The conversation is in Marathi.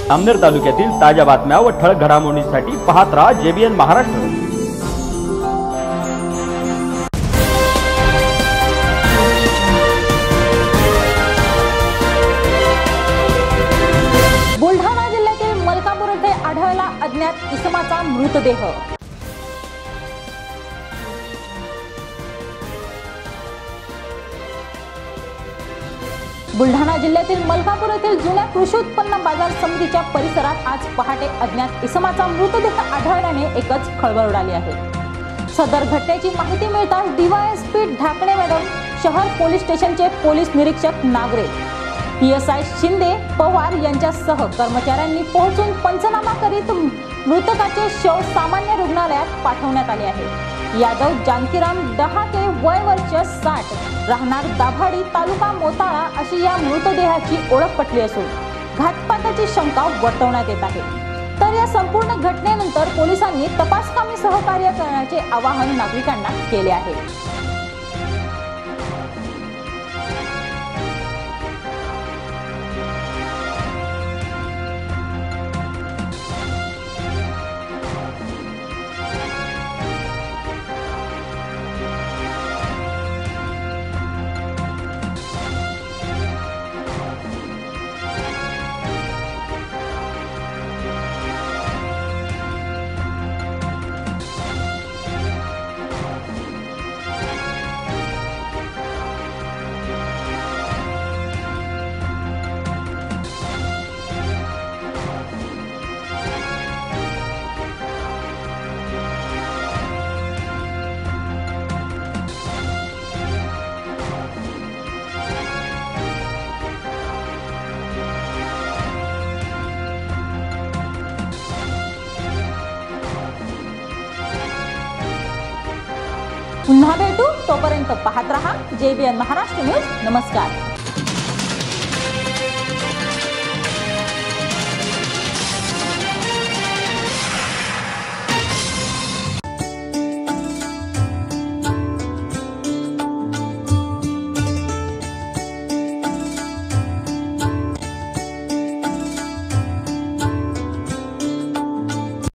अमनेर तालुक्यातील ताज्या बातम्या व ठळक घडामोडींसाठी पाहत रहा JBN महाराष्ट्र। बुलढाणा जिल्ह्यातील मलकापूर येथे आढळला अज्ञात इसमाचा मृतदेह। बुलढाणा जिल्ह्यातील मलकापूर येथील जुन्या कृषी उत्पन्न बाजार समितीच्या परिसरात आज पहाटे अज्ञात इसमाचा मृतदेह आढळल्याने एकच खळबळ उडाली आहे। सदर घटनेची माहिती मिळताच DYSP ढाकणे मॅडम, शहर पोलीस स्टेशनचे पोलीस निरीक्षक नागरे, PSI शिंदे पवार यांच्यासह कर्मचाऱ्यांनी पोहोचून पंचनामा करीत मृतकाचे शव सामान्य रुग्णालयात पाठवण्यात आले आहे। यादव जानकीराम डहाके, वय वर्ष 60, राहणार दाभाडी, तालुका मोताळा अशी या मृतदेहाची ओळख पटली असून घातपाताची शंका वर्तवण्यात येत आहे। तर या संपूर्ण घटनेनंतर पोलिसांनी तपासकामी सहकार्य करण्याचे आवाहन नागरिकांना केले आहे। पुन्हा भेटू, तोपर्यंत पाहत रहा JBN महाराष्ट्र न्यूज। नमस्कार।